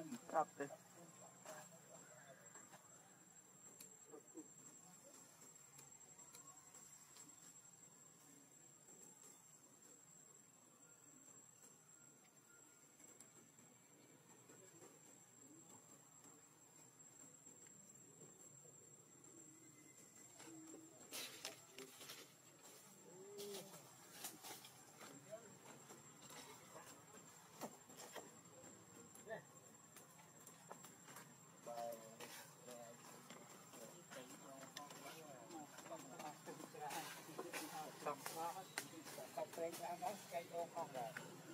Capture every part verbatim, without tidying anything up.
cặp đấy. Cái ô không rồi.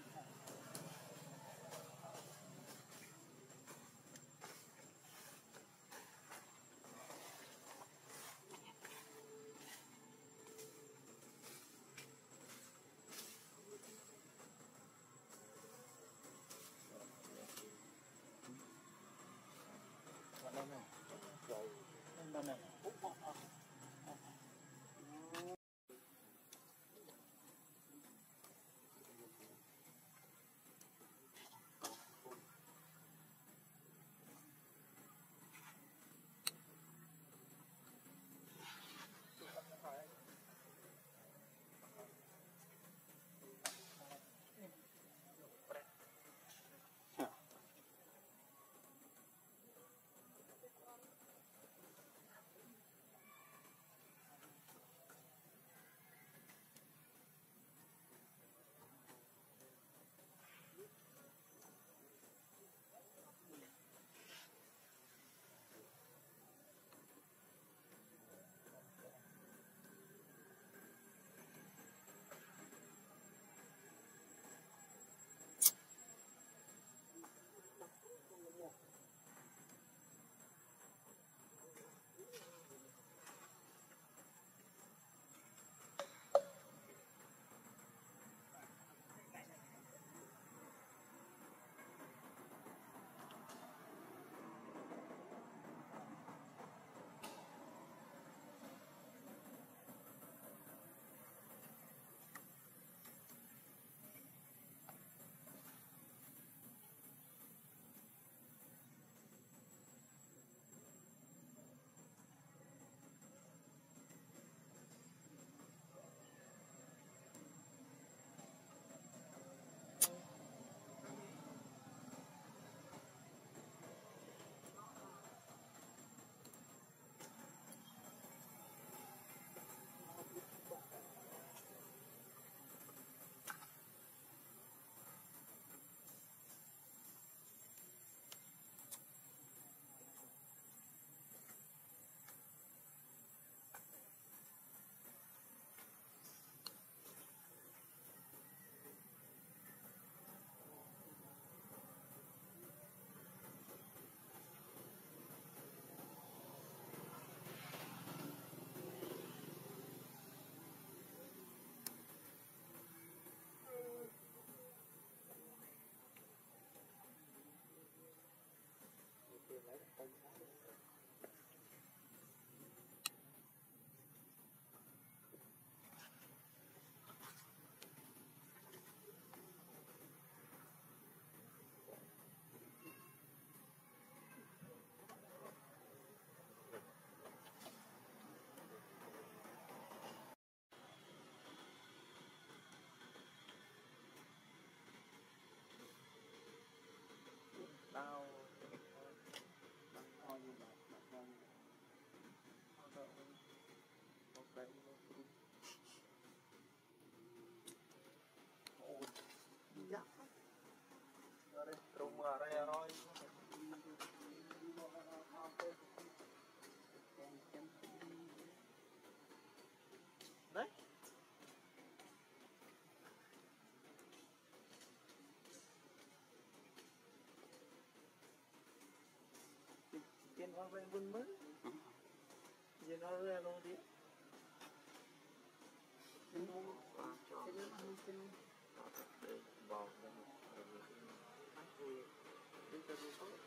Đây này. Rồi. Đây này. Tao bao nhiêu bạc bạc bao nhiêu một cái ôi dạ ở đây trùng ở đây rồi đấy tiền hoa về vun mới giờ nó ra đâu đi tiền mua tiền mua tiền để vào cái gì đi cho đi thôi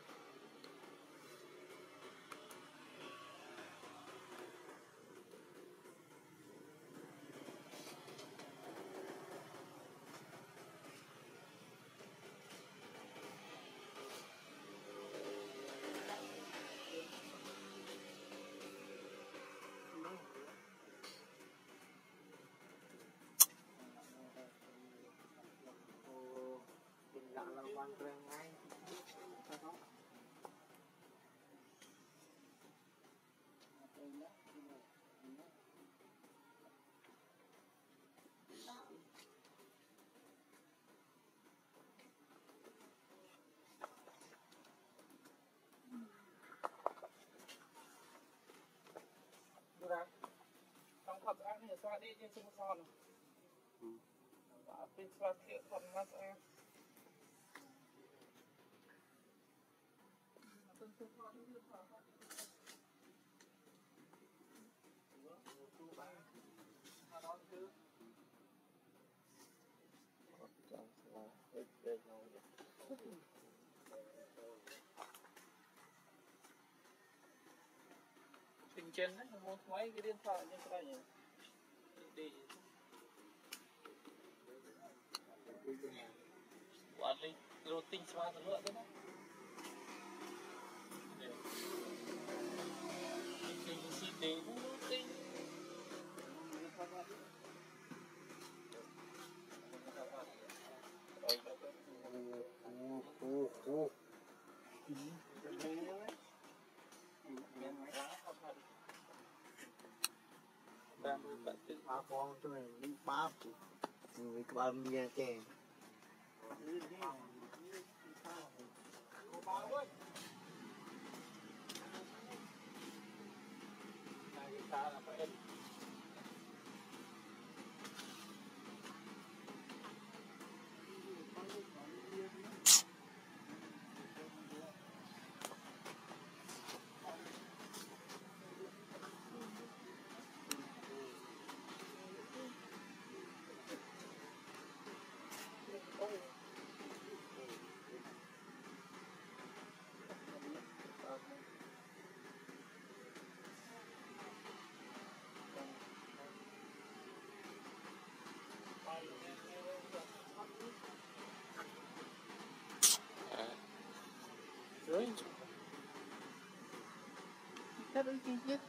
trong thật ăn thì xoa đi trên sông son và bên xoa thiện thuận nó sẽ tình trên đấy một máy cái điện thoại như thế này nhỉ đi quản lý rồi tinh xoa nữa đấy đó tinh xịt để nó tinh ba con cho này đi ba người các bạn nghe chè rồi cái đấy chi chứ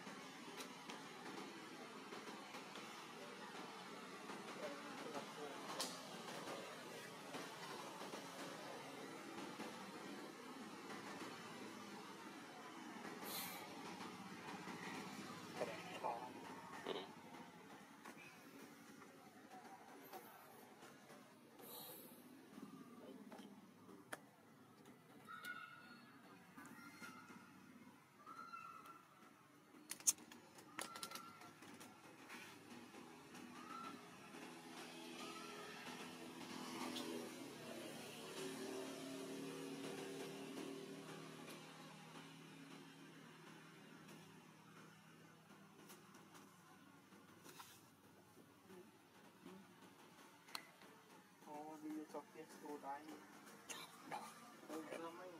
cho cái số đáy ôm ra mấy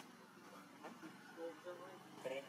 ôm ra mấy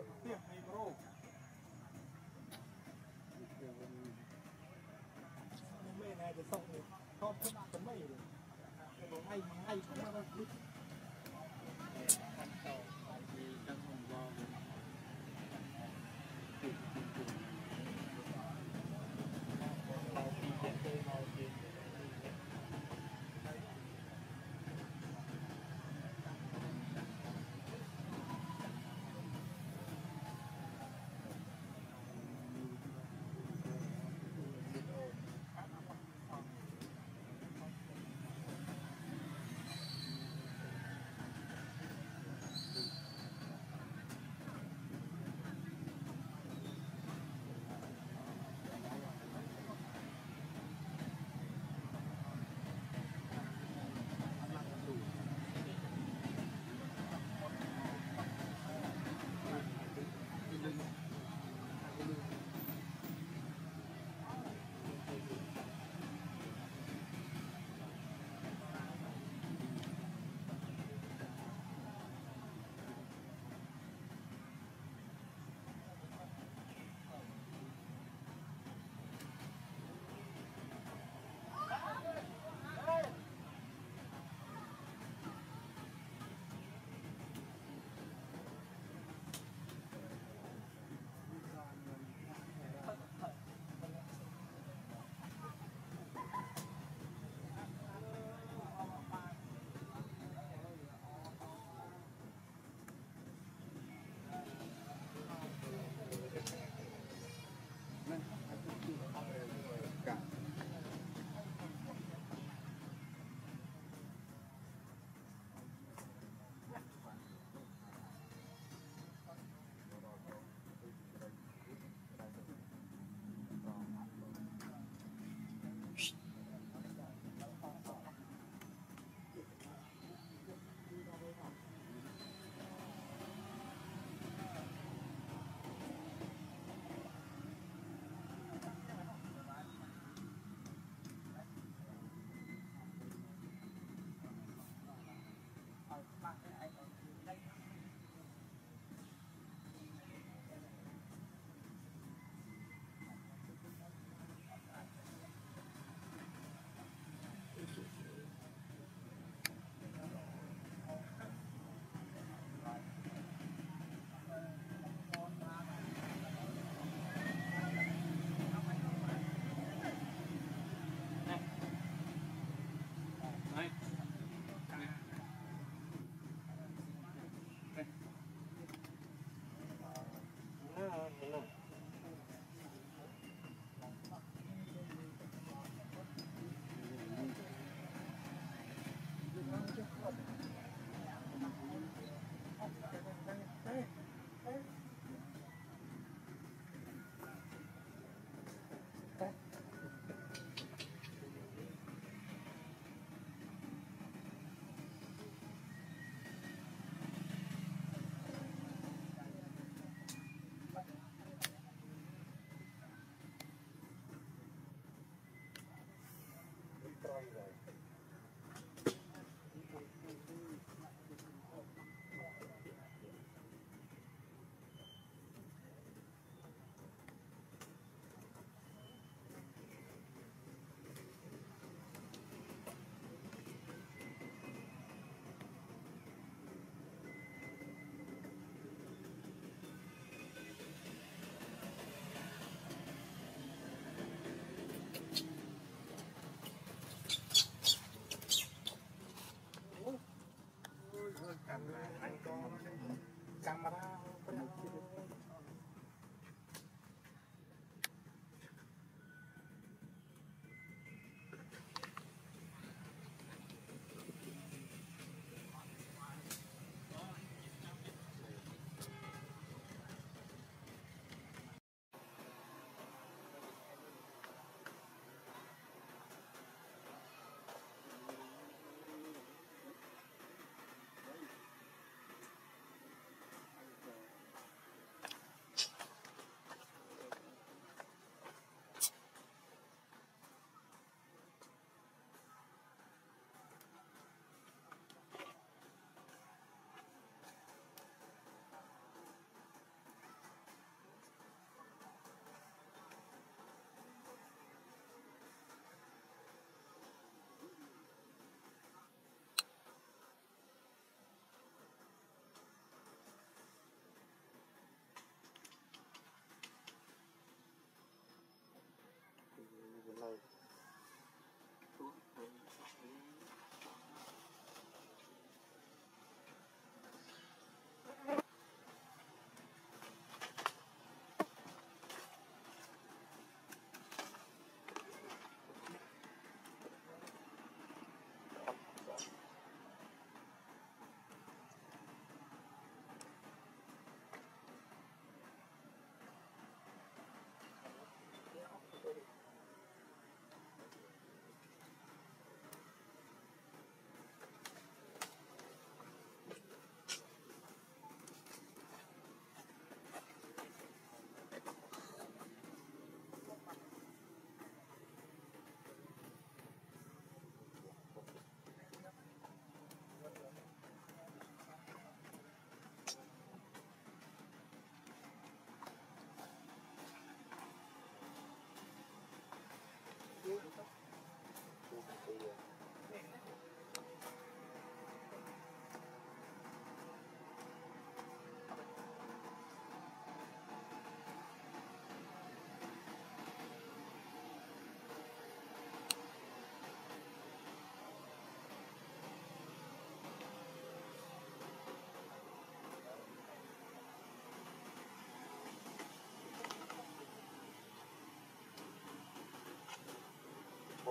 tiếp micro mẹ nàyจะส่งเลยชอบขึ้นเป็นไม่เลยให้ให้ผมมาแล้วคิดขั้นตอนไปที่ตั้งห้องรอติดจริงๆเราปีเจ็ดเลยเราจริงcamera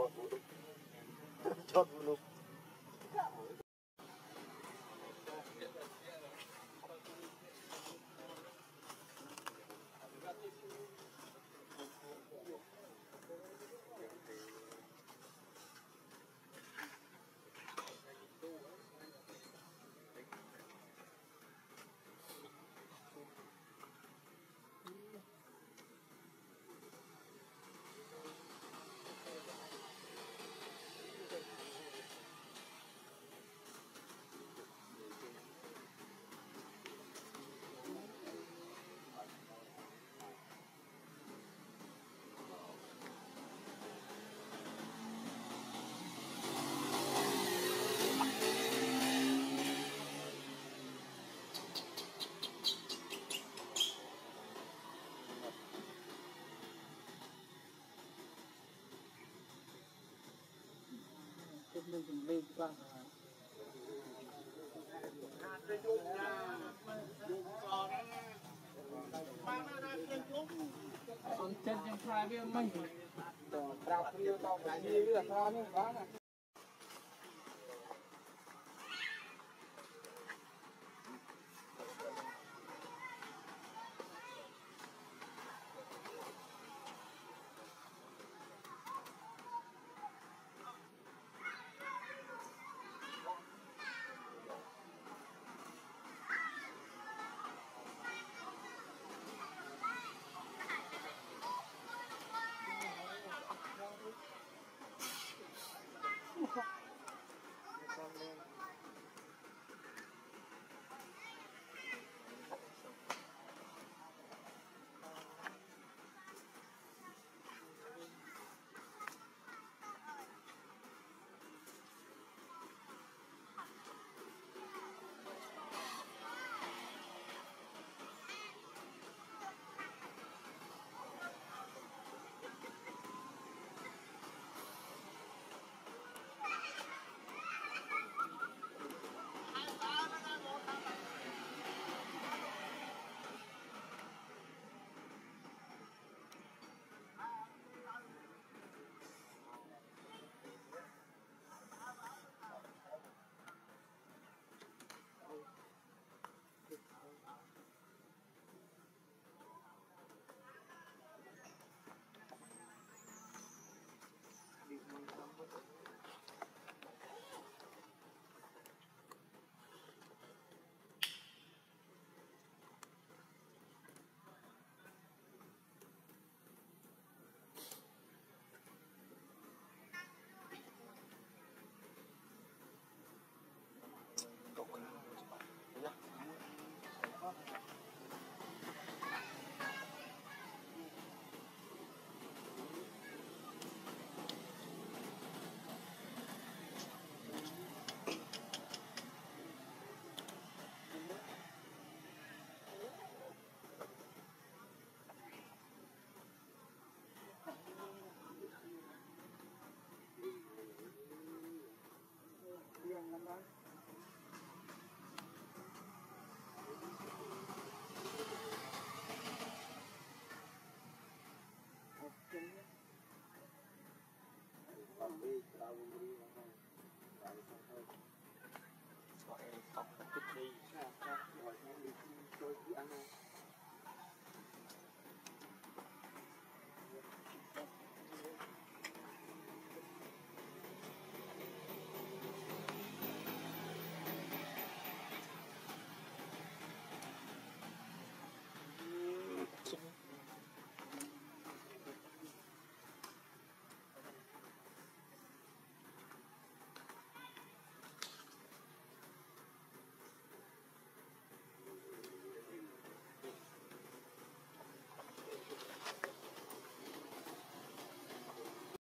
chót luôn. Mình dùng lên toàn còn chân trong khai với mình đạp nhiều tao phải đi là sao nó quá này. Hãy subscribe cho kênh Ghiền Mì Gõ để không bỏ lỡ những video hấp dẫn.